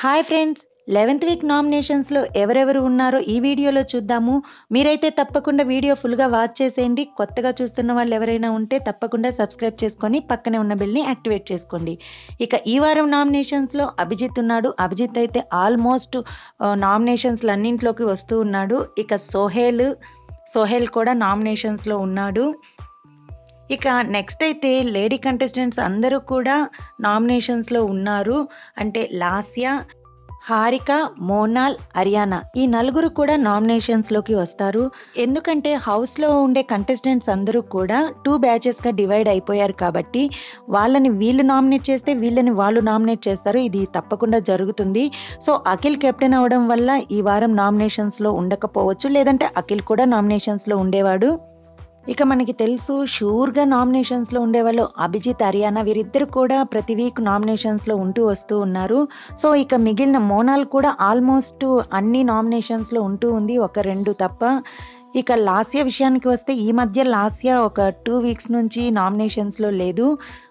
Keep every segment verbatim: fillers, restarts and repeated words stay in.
Hi friends, eleventh week నామినేషన్స్లో ఎవరెవరు ఉన్నారో ఈ వీడియోలో చూద్దాము. మీరైతే తప్పకుండా వీడియో ఫుల్గా వాచ్ చేసేయండి. కొత్తగా చూస్తున్న వాళ్ళు ఎవరైనా ఉంటే తప్పకుండా సబ్స్క్రైబ్ చేసుకొని పక్కనే ఉన్న బెల్ని యాక్టివేట్ చేసుకోండి. ఇక ఈ వారం నామినేషన్స్లో అభిజిత్ ఉన్నాడు. అభిజిత్ అయితే ఆల్మోస్ట్ నామినేషన్స్లు అన్నింట్లోకి వస్తూ ఉన్నాడు. ఇక సోహెల్ సోహెల్ కూడా నామినేషన్స్లో ఉన్నాడు. ఇక నెక్స్ట్ అయితే లేడీ కంటెస్టెంట్స్ అందరూ కూడా నామినేషన్స్లో ఉన్నారు. అంటే లాస్య, హారిక, మోనాల్, హర్యానా ఈ నలుగురు కూడా నామినేషన్స్లోకి వస్తారు. ఎందుకంటే హౌస్లో ఉండే కంటెస్టెంట్స్ అందరూ కూడా టూ బ్యాచెస్గా డివైడ్ అయిపోయారు కాబట్టి వాళ్ళని వీళ్ళు నామినేట్ చేస్తే వీళ్ళని వాళ్ళు నామినేట్ చేస్తారు. ఇది తప్పకుండా జరుగుతుంది. సో అఖిల్ కెప్టెన్ అవడం వల్ల ఈ వారం నామినేషన్స్లో ఉండకపోవచ్చు, లేదంటే అఖిల్ కూడా నామినేషన్స్లో ఉండేవాడు. ఇక మనకి తెలుసు షూర్గా నామినేషన్స్లో ఉండేవాళ్ళు అభిజిత్, హర్యానా వీరిద్దరు కూడా ప్రతి వీక్ నామినేషన్స్లో ఉంటూ వస్తూ ఉన్నారు. సో ఇక మిగిలిన మోనాల్ కూడా ఆల్మోస్ట్ అన్ని నామినేషన్స్లో ఉంటూ ఉంది, ఒక రెండు తప్ప. ఇక లాస్య విషయానికి వస్తే ఈ మధ్య లాస్య ఒక టూ వీక్స్ నుంచి నామినేషన్స్లో లేదు.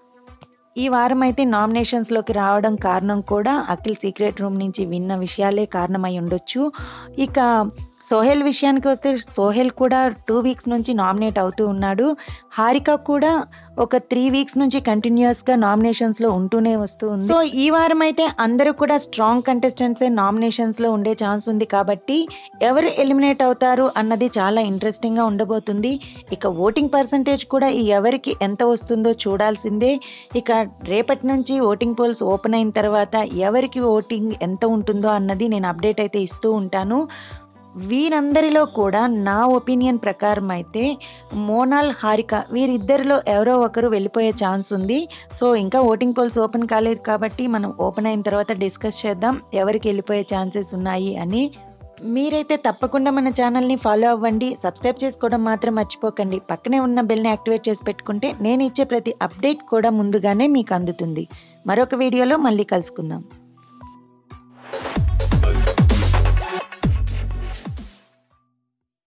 ఈ వారం అయితే నామినేషన్స్లోకి రావడం కారణం కూడా అఖిల్ సీక్రెట్ రూమ్ నుంచి విన్న విషయాలే కారణమై ఉండొచ్చు. ఇక సోహెల్ విషయానికి వస్తే సోహెల్ కూడా టూ వీక్స్ నుంచి నామినేట్ అవుతూ ఉన్నాడు. హారిక కూడా ఒక త్రీ వీక్స్ నుంచి కంటిన్యూస్గా నామినేషన్స్లో ఉంటూనే వస్తూ ఉంది. సో ఈ వారం అయితే అందరూ కూడా స్ట్రాంగ్ కంటెస్టెంట్సే నామినేషన్స్లో ఉండే ఛాన్స్ ఉంది కాబట్టి ఎవరు ఎలిమినేట్ అవుతారు అన్నది చాలా ఇంట్రెస్టింగ్గా ఉండబోతుంది. ఇక ఓటింగ్ పర్సంటేజ్ కూడా ఎవరికి ఎంత వస్తుందో చూడాల్సిందే. ఇక రేపటి నుంచి ఓటింగ్ పోల్స్ ఓపెన్ అయిన తర్వాత ఎవరికి ఓటింగ్ ఎంత ఉంటుందో అన్నది నేను అప్డేట్ అయితే ఇస్తూ ఉంటాను. వీరందరిలో కూడా నా ఒపీనియన్ ప్రకారం అయితే మోనాల్, హారిక వీరిద్దరిలో ఎవరో ఒకరు వెళ్ళిపోయే ఛాన్స్ ఉంది. సో ఇంకా ఓటింగ్ పోల్స్ ఓపెన్ కాలేదు కాబట్టి మనం ఓపెన్ అయిన తర్వాత డిస్కస్ చేద్దాం ఎవరికి వెళ్ళిపోయే ఛాన్సెస్ ఉన్నాయి అని. మీరైతే తప్పకుండా మన ఛానల్ని ఫాలో అవ్వండి, సబ్స్క్రైబ్ చేసుకోవడం మాత్రం మర్చిపోకండి. పక్కనే ఉన్న బెల్ని యాక్టివేట్ చేసి పెట్టుకుంటే నేను ఇచ్చే ప్రతి అప్డేట్ కూడా ముందుగానే మీకు అందుతుంది. మరొక వీడియోలో మళ్ళీ కలుసుకుందాం.